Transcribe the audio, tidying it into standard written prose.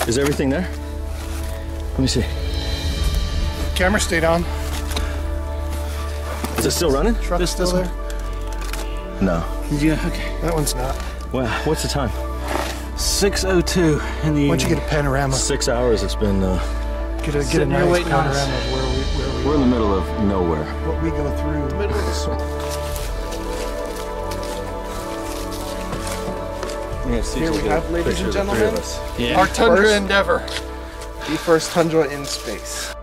Is everything there? Let me see. Camera stayed on. Is it still running? Truck still there? No. Yeah, okay. That one's not. Wow, what's the time? 6:02 in the evening. Why don't you get a panorama? 6 hours it's been. Get a nice panorama of where we We're in the middle of nowhere. what we go through. middle of the swamp. Here we have, ladies and gentlemen, Yeah. Our Tundra First- Endeavour. the first Tundra in space.